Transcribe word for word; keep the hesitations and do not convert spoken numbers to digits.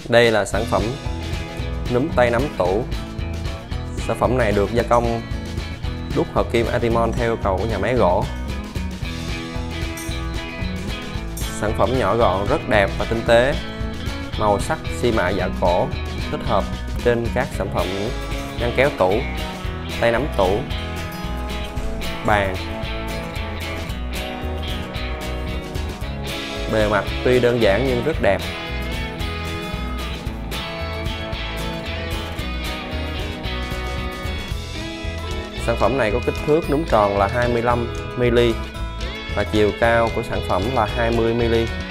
Đây là sản phẩm núm tay nắm tủ. Sản phẩm này được gia công đúc hợp kim Atimon theo yêu cầu của nhà máy gỗ. Sản phẩm nhỏ gọn, rất đẹp và tinh tế, màu sắc xi mạ dạ cổ, thích hợp trên các sản phẩm ngăn kéo tủ, tay nắm tủ, bàn. Bề mặt tuy đơn giản nhưng rất đẹp. Sản phẩm này có kích thước núm tròn là hai mươi lăm mi li mét và chiều cao của sản phẩm là hai mươi mi li mét.